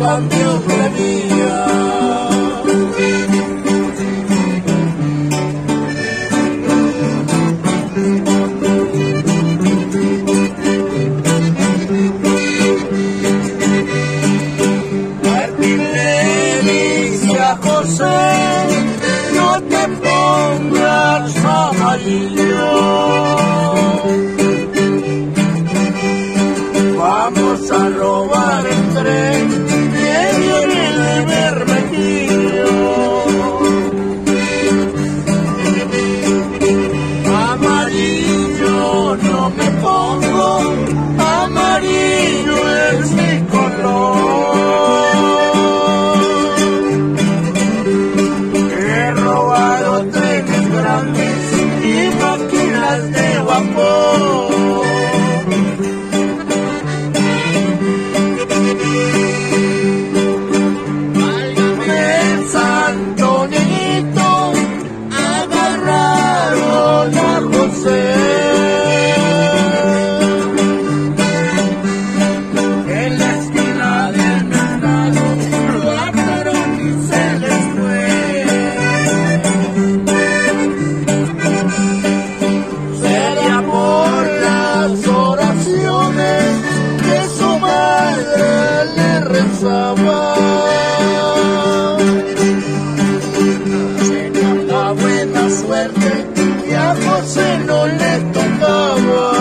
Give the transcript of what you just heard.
cambio tenía. Martín le dice a José, no te pongas amarillo, vamos a robar el tren que viene de Bermejillo. Amarillo no me pongo, amarillo es mi color. He robado trenes grandes y máquinas de vapor. Válgame santo niñito, agarraron a José. En la esquina del mercado lo ataron y se les fue. Sería por las oraciones que su madre le rezaba. Sería la buena suerte que a José no le tocaba.